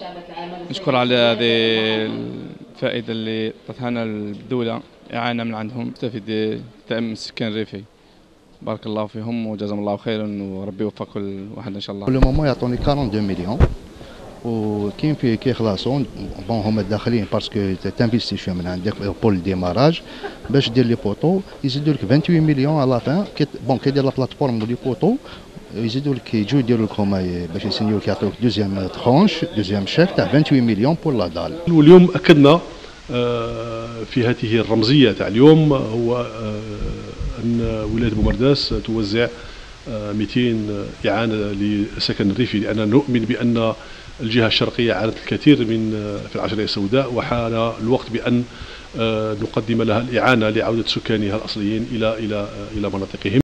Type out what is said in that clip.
نشكر على هذه الفائدة اللي عطتها لنا الدولة، إعانة من عندهم نستفيد دائما من السكان الريفي. بارك الله فيهم وجزاهم الله خيرا، وربي يوفق كل واحد ان شاء الله. كل مومون يعطوني 42 مليون وكاين فيه كيخلصون بون هما داخلين باسكو تانفيستي شويه من عندك بول الديماراج باش دير لي بوطو، يزيدوا لك 28 مليون على فان بون كيدير لا بلاتفورم دو لي بوطو، يزيدوا لك يجوا يديروا لك هما باش يسنيو لك يعطيوك دوزيام ترونش دوزيام شيك تاع 28 مليون بور لا دال. واليوم اكدنا في هذه الرمزيه تاع اليوم هو ان ولايه بومرداس توزع 200 إعانة للسكن الريفي، لأننا نؤمن بأن الجهة الشرقية عانت الكثير في العشرية السوداء، وحان الوقت بأن نقدم لها الإعانة لعودة سكانها الأصليين إلى مناطقهم.